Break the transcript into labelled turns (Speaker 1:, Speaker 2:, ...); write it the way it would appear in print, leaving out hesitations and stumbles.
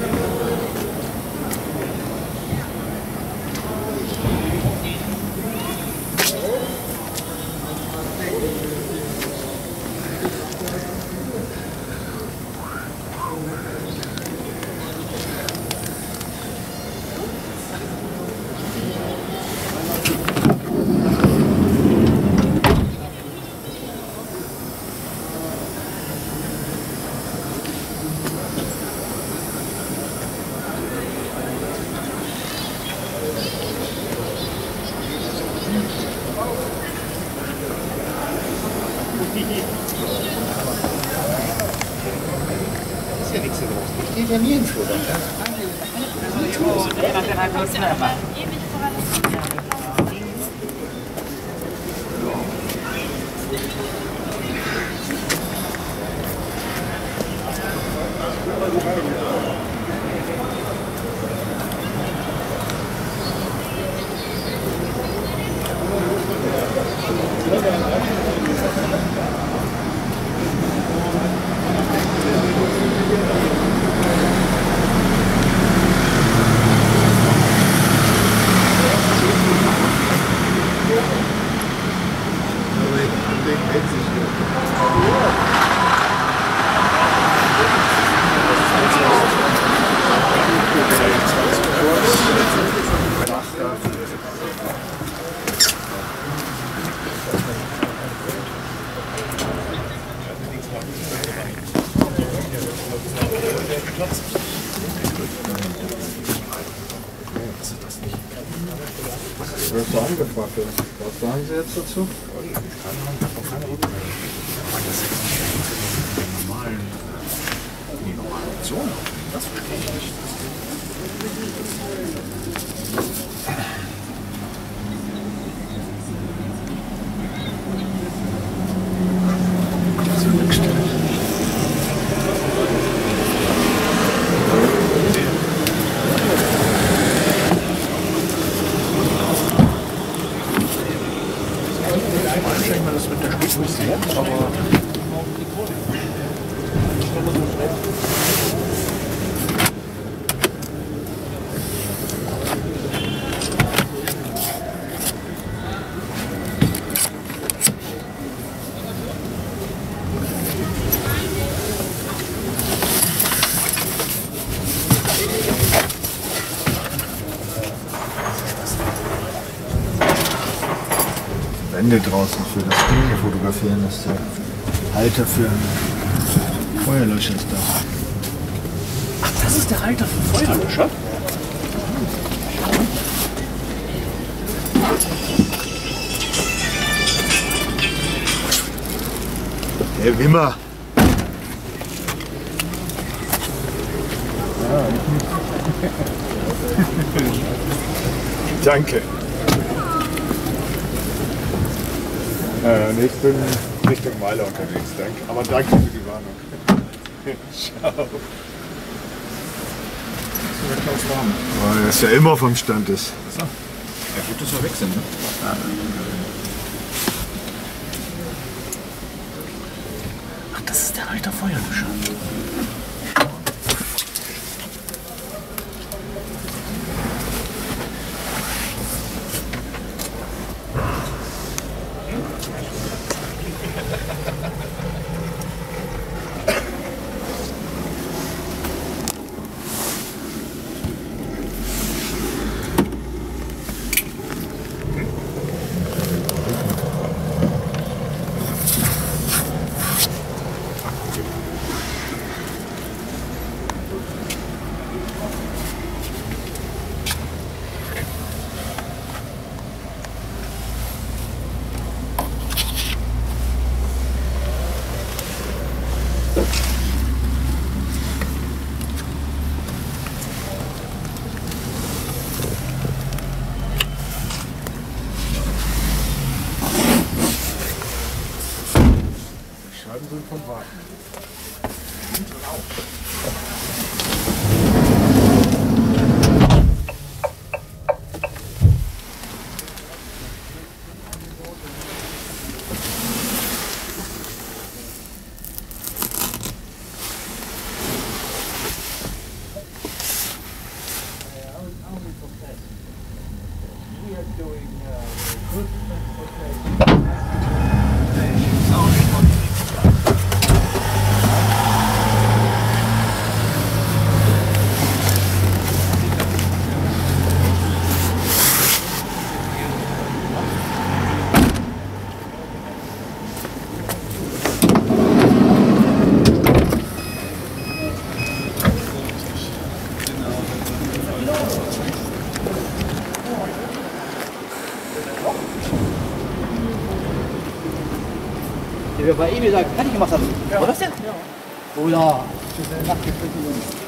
Speaker 1: Was du angefragt hast. Was sagen Sie jetzt dazu?
Speaker 2: Keine Rückmeldung. Das ist die normalen Optionen. Das verstehe ich nicht.
Speaker 1: Wände draußen für das Ding fotografieren, ist der Halter für einen Feuerlöscher ist da.
Speaker 2: Ach, das ist der Halter für Feuerlöscher?
Speaker 1: Der Wimmer! Danke. Ich bin Richtung Weiler unterwegs, danke. Aber danke für die Warnung. Ciao. Weil er ist ja immer vom Stand ist.
Speaker 2: So. Ja, gut, dass wir weg sind, ne? Ach, das ist der Halter Feuerlöscher.
Speaker 1: Sind vom Wagen.
Speaker 3: Bei ihm gesagt, kann ich gemacht haben. Was denn? Oder?